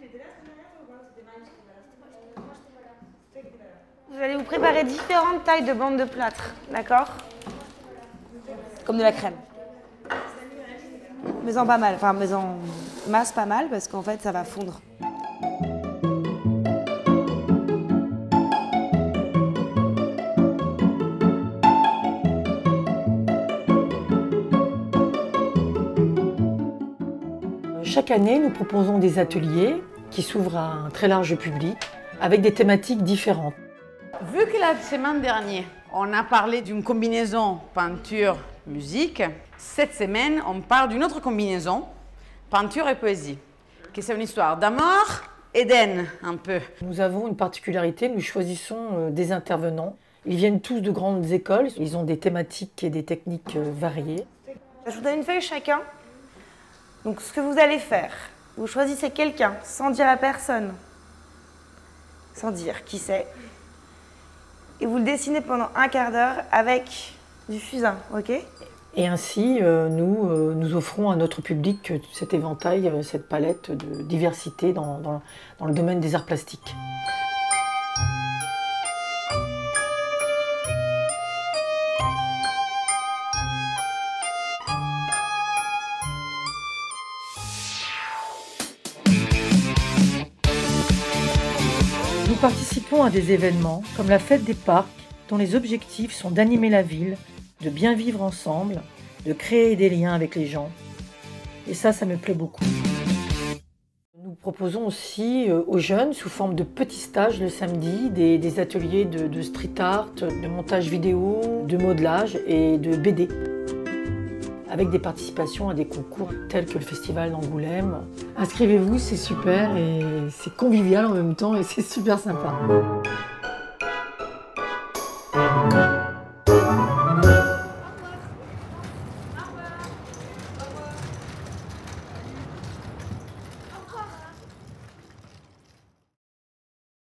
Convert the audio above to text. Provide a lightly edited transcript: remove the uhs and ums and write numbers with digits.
Vous allez vous préparer différentes tailles de bandes de plâtre, d'accord? Comme de la crème. Mais en pas mal, enfin mais en masse pas mal parce qu'en fait ça va fondre. Chaque année, nous proposons des ateliers qui s'ouvrent à un très large public avec des thématiques différentes. Vu que la semaine dernière, on a parlé d'une combinaison peinture-musique, cette semaine, on parle d'une autre combinaison, peinture et poésie, qui c'est une histoire d'amour et d'haine, un peu. Nous avons une particularité, nous choisissons des intervenants. Ils viennent tous de grandes écoles, ils ont des thématiques et des techniques variées. Je vous donne une feuille chacun. Donc ce que vous allez faire, vous choisissez quelqu'un sans dire à personne, sans dire qui c'est, et vous le dessinez pendant un quart d'heure avec du fusain, ok? Et ainsi, nous offrons à notre public cet éventail, cette palette de diversité dans le domaine des arts plastiques. Nous participons à des événements comme la Fête des Parcs, dont les objectifs sont d'animer la ville, de bien vivre ensemble, de créer des liens avec les gens. Et ça me plaît beaucoup. Nous proposons aussi aux jeunes, sous forme de petits stages le samedi, des ateliers de street art, de montage vidéo, de modelage et de BD. Avec des participations à des concours tels que le Festival d'Angoulême. Inscrivez-vous, c'est super et c'est convivial en même temps et c'est super sympa.